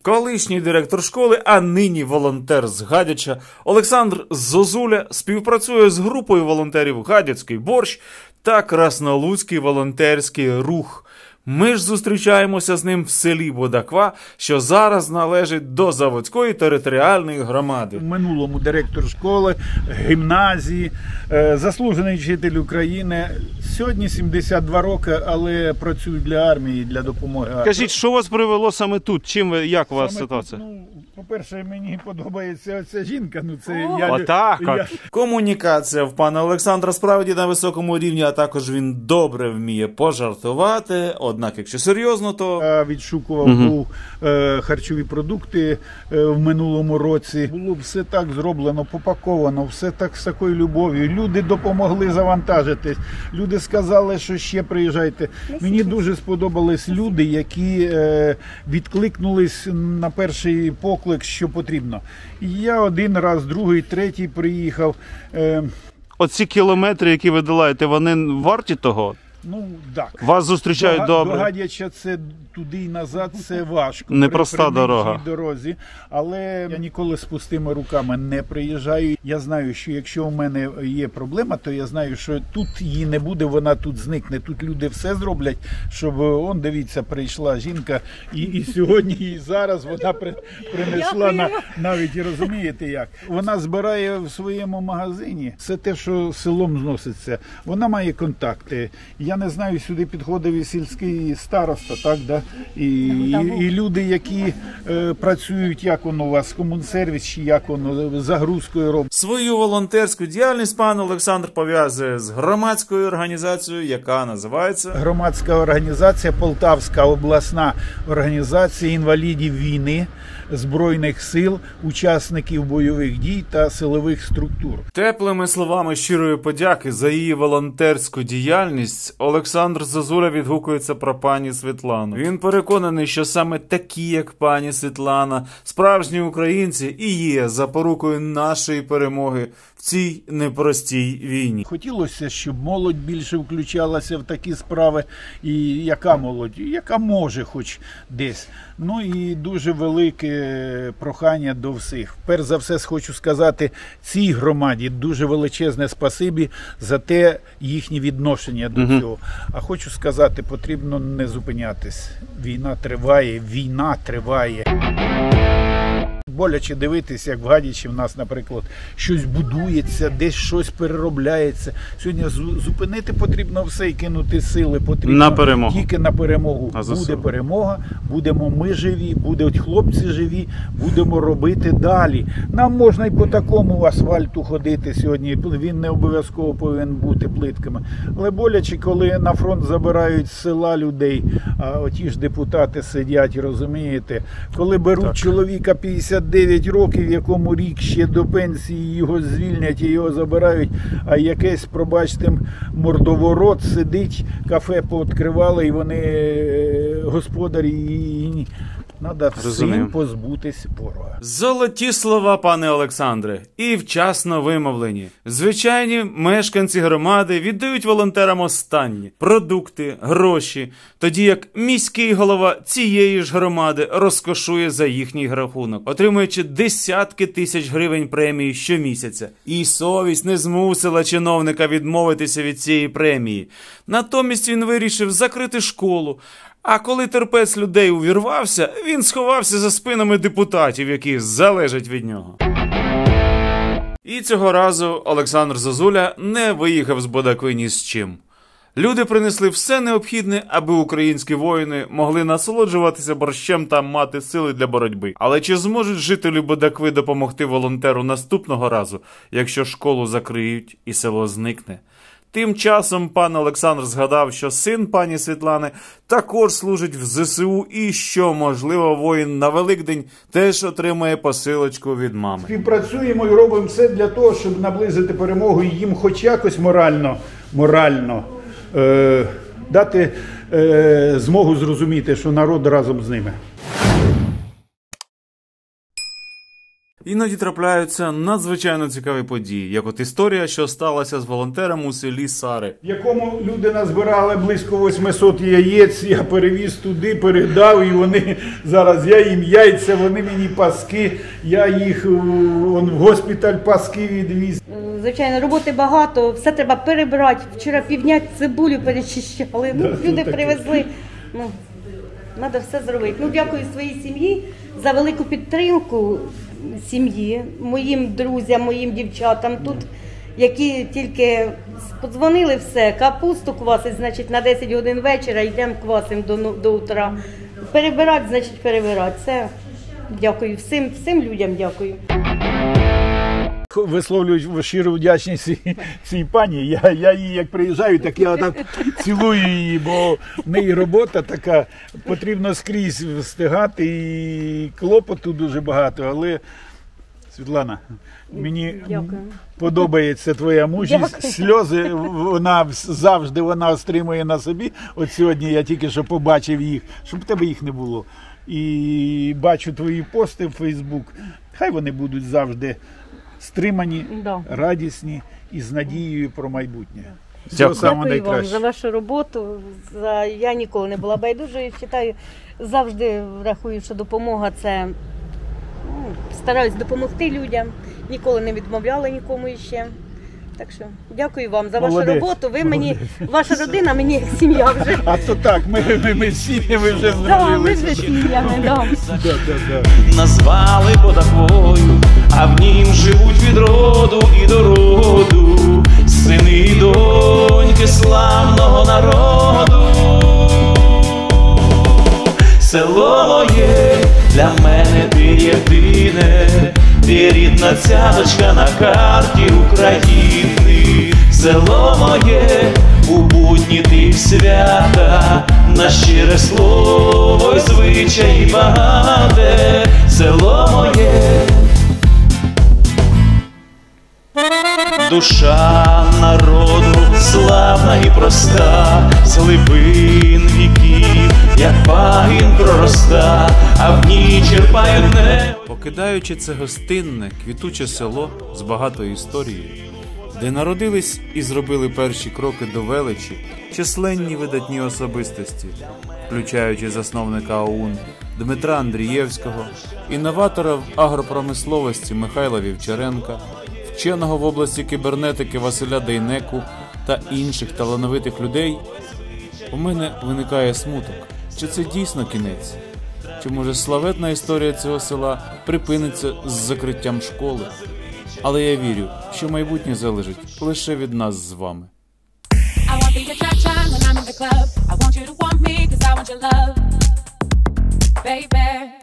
Колишній директор школи, а нині волонтер з Гадяча, Олександр Зозуля співпрацює з групою волонтерів «Гадяцький борщ» та «Краснолуцький волонтерський рух». Ми ж зустрічаємося з ним в селі Бодаква, що зараз належить до Заводської територіальної громади. В минулому директор школи, гімназії, заслужений вчитель України. Сьогодні 72 роки, але працюю для армії, для допомоги. Кажіть, що вас привело саме тут? Чим ви, як у вас ситуація? По-перше, мені подобається оця жінка. Комунікація в пана Олександра справді на високому рівні, а також він добре вміє пожартувати. Однак, якщо серйозно, то... Відшукував був харчові продукти в минулому році. Було все так зроблено, попаковано, все так з такою любов'ю. Люди допомогли завантажитись. Люди сказали, що ще приїжджайте. Мені дуже сподобались люди, які відкликнулись на перший поклик, що потрібно. І я один раз, другий, третій приїхав. Оці кілометри, які ви долаєте, вони варті того? Ну, так. Вас зустрічають добре? До Гадяча це туди і назад, це важко. Непроста дорога. Дорозі. Але я ніколи з пустими руками не приїжджаю. Я знаю, що якщо у мене є проблема, то я знаю, що тут її не буде, вона тут зникне. Тут люди все зроблять, щоб, дивіться, прийшла жінка, і сьогодні, і зараз вона принесла, навіть, розумієте як. Вона збирає в своєму магазині все те, що селом зноситься. Вона має контакти. Я не знаю, сюди підходив і сільський староста, так, да? І люди, які працюють, як воно у вас, комунсервіс, чи як воно, загрузкою робить. Свою волонтерську діяльність пан Олександр пов'язує з громадською організацією, яка називається... Громадська організація, Полтавська обласна організація інвалідів війни, Збройних сил, учасників бойових дій та силових структур. Теплими словами щирої подяки за її волонтерську діяльність Олександр Зозуля відгукується про пані Світлану. Він переконаний, що саме такі, як пані Світлана, справжні українці і є запорукою нашої перемоги в цій непростій війні. Хотілося, щоб молодь більше включалася в такі справи. І яка молодь? Яка може хоч десь. Ну і дуже велике прохання до всіх. Перш за все, хочу сказати цій громаді дуже величезне спасибі за те їхнє відношення до цього. А хочу сказати, потрібно не зупинятись. Війна триває, війна триває. Боляче дивитися, як в Гадячі в нас, наприклад, щось будується, десь щось переробляється. Сьогодні зупинити потрібно все і кинути сили. Потрібно на перемогу. Тільки на перемогу. Буде перемога, будемо ми живі, будуть хлопці живі, будемо робити далі. Нам можна і по такому асфальту ходити сьогодні, він не обов'язково повинен бути плитками. Але боляче, коли на фронт забирають з села людей, а оті ж депутати сидять, розумієте, коли беруть чоловіка 59 років, якому рік ще до пенсії, його звільнять і його забирають, а якесь, пробачте, мордоворот сидить, кафе пооткривали, і вони господарі, і треба всім позбутись ворога. Золоті слова, пане Олександре, і вчасно вимовлені. Звичайні мешканці громади віддають волонтерам останні продукти, гроші, тоді як міський голова цієї ж громади розкошує за їхній рахунок, отримуючи десятки тисяч гривень премії щомісяця. І совість не змусила чиновника відмовитися від цієї премії. Натомість він вирішив закрити школу. А коли терпець людей увірвався, він сховався за спинами депутатів, які залежать від нього. І цього разу Олександр Зозуля не виїхав з Бодакви ні з чим. Люди принесли все необхідне, аби українські воїни могли насолоджуватися борщем та мати сили для боротьби. Але чи зможуть жителі Бодакви допомогти волонтеру наступного разу, якщо школу закриють і село зникне? Тим часом пан Олександр згадав, що син пані Світлани також служить в ЗСУ і що, можливо, воїн на Великдень теж отримає посилочку від мами. Співпрацюємо і робимо все для того, щоб наблизити перемогу і їм хоч якось морально дати змогу зрозуміти, що народ разом з ними. Іноді трапляються надзвичайно цікаві події, як от історія, що сталася з волонтером у селі Сари. В якому люди назбирали близько 800 яєць, я перевіз туди, передав, і вони зараз, я їм яйця, вони мені паски, я їх в госпіталь паски відвіз. Звичайно, роботи багато, все треба перебрати. Вчора півдня цибулю перечищали, люди привезли. Треба все зробити. Дякую своїй сім'ї за велику підтримку сім'ї, моїм друзям, моїм дівчатам тут, які тільки подзвонили все, капусту квасить, значить на 10 годин вечора йдемо квасимо до утра. Перебирати, значить перебирати. Це дякую всім людям, дякую. Висловлюю щиру вдячність цій пані. Я її як приїжджаю, так я отак цілую її, бо в неї робота така, потрібно скрізь встигати і клопоту дуже багато, але Світлана, мені подобається твоя мужність, сльози вона завжди стримує на собі. От сьогодні я тільки що побачив їх, щоб в тебе їх не було. І бачу твої пости в Фейсбук, хай вони будуть завжди стримані, радісні і з надією про майбутнє. Дякую вам за вашу роботу. Я ніколи не була байдужою. Вважаю, завжди рахую, що допомога – це стараюсь допомогти людям. Ніколи не відмовляла нікому іще. Так що дякую вам за вашу роботу. Ви мені, ваша родина мені як сім'я вже. А то так, ми сім'ями вже зробили. Так, ми вже сім'ями, так. Назвали Бодакою, а в нім живуть від роду і до роду сини і доньки славного народу. Село моє, для мене ти єдине, ти рідна цяточка на карті України. Село моє, у будні ти свята, на щире слово й звичаї багате. Село моє, душа народу славна і проста, з глибин віків, як пагін пророста, а в ній черпають небо. Покидаючи це гостинне, квітуче село з багатою історією, де народились і зробили перші кроки до величі численні видатні особистості, включаючи засновника ОУН Дмитра Андрієвського, інноватора в агропромисловості Михайла Вівчаренка, вченого в області кібернетики Василя Дейнеку та інших талановитих людей, у мене виникає смуток. Чи це дійсно кінець? Чи може славетна історія цього села припиниться з закриттям школи? Але я вірю, що майбутнє залежить лише від нас з вами. Baby